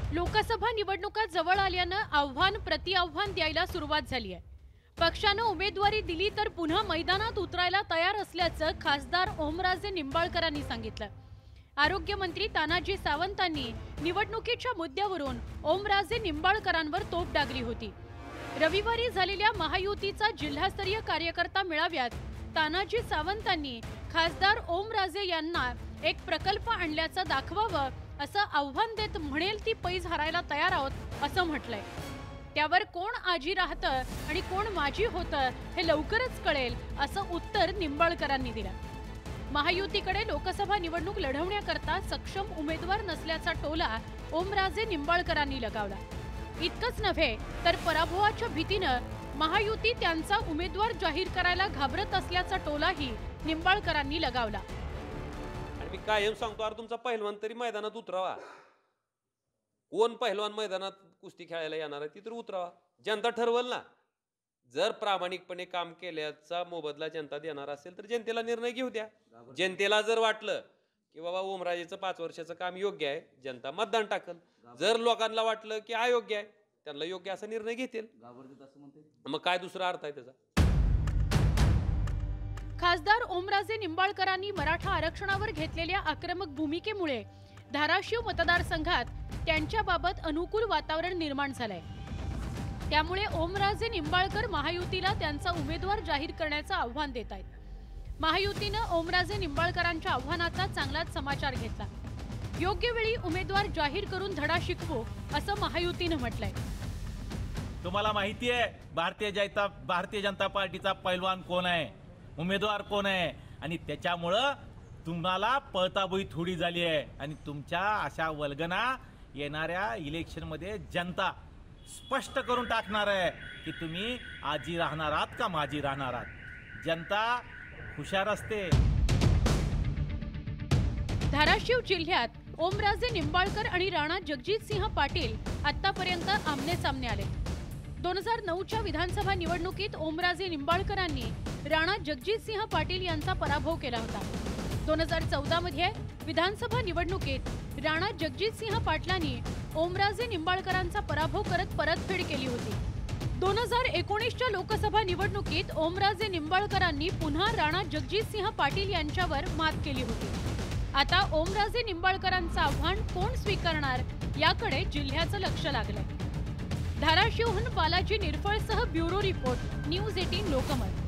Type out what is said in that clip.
लोकसभा निवडणुका जवळ आल्यानं आव्हान प्रतिआव्हान द्यायला सुरुवात झाली आहे। पक्षानं उमेदवारी दिली तर पुन्हा मैदानात उतरायला तयार असल्याचं खासदार ओमराजे निंबाळकरांनी सांगितलं। आरोग्य मंत्री तानाजी सावंतांनी निवडणुकीच्या मुद्द्यावरून ओमराजे निंबाळकरांवर तोफ डागली होती। रविवारी झालेल्या महायुतीचा जिल्हास्तरीय कार्यकर्ता मेळाव्यात तानाजी सावंतांनी खासदार ओमराजे यांना एक प्रकल्प आणल्याचं दाखवावं असं आव्हान देत म्हणेल ती पैज हरायला तयार आहोत असं म्हटलंय। त्यावर कोण आजी राहतं आणि कोण माजी होतं हे लवकरच कळेल असं उत्तर निंबाळकरांनी दिलं। महायुतीकडे लोकसभा निवडणूक लढवण्याकरता सक्षम उमेदवार नसल्याचा टोला ओमराजे निंबाळकरांनी लगावला। इतकंच नव्हे तर पराभवाच्या भीतीनं महायुती त्यांचा उमेदवार जाहीर करायला घाबरत असल्याचा टोलाही निंबाळकरांनी लगावला। मी कायम सांगतो, अरे तुमचा पहिलवान तरी मैदानात उतरावा। कोण पहिलवान मैदानात कुस्ती खेळायला येणार आहे ती तर उतरावा। जनता ठरवल ना। जर प्रामाणिकपणे काम केल्याचा मोबदला जनता देणार असेल तर जनतेला निर्णय घेऊ द्या। जनतेला जर वाटलं की बाबा ओमराजेचं 5 वर्षाचं काम योग्य आहे, जनता मतदान टाकल। जर लोकांना वाटलं की अयोग्य आहे, त्यांना योग्य असा निर्णय घेतील। मग काय दुसरा अर्थ आहे त्याचा? खासदार ओमराजे निंबाळकरांनी मराठा आरक्षणावर घेतलेल्या आक्रमक भूमिकेमुळे धाराशिव मतदारसंघात त्यांच्याबाबत अनुकूल वातावरण निर्माण झालंय। त्यामुळे ओमराजे निंबाळकर महायुतीला त्यांचा उमेदवार जाहीर करण्याचं आव्हान देत आहेत। महायुतीनं ओमराजे निंबाळकरांच्या आव्हानाचा चांगलाच समाचार घेतला। योग्य वेळी उमेदवार जाहीर करून धडा शिकवू असं महायुतीनं म्हटलंय। तुम्हाला माहिती आहे भारतीय जनता पार्टीचा पैलवान कोण आहे, उमेदवार कोण आहे, आणि त्याच्यामुळं तुम्हाला पळताबोई थोडी झाली आहे आणि तुमच्या अशा वल्गना येणाऱ्या इलेक्शनमध्ये जनता स्पष्ट करून टाकणार आहे की तुम्ही आजी राहणार आहात का माजी राहणार आहात। जनता हुशार असते। धाराशिव जिल्ह्यात ओमराजे निंबाळकर आणि राणा जगजितसिंह पाटील आतापर्यंत आमने सामने आले। 2009च्या विधानसभा निवडणुकीत ओमराजे निंबाळकरांनी राणा जगजितसिंह पाटील यांचा पराभव केला होता। 2014 मध्ये विधानसभा निवडणुकीत राणा जगजितसिंह पाटलांनी ओमराजे निंबाळकरांचा पराभव करत परतफेड केली होती। 2019च्या लोकसभा निवडणुकीत ओमराजे निंबाळकरांनी पुन्हा राणा जगजितसिंह पाटील यांच्यावर मात केली होती। आता ओमराजे निंबाळकरांचं आव्हान कोण स्वीकारणार याकडे जिल्ह्याचं लक्ष लागलंय। धाराशिवहून बालाजी निरफळसह ब्युरो रिपोर्ट, न्यूज 18 लोकमत।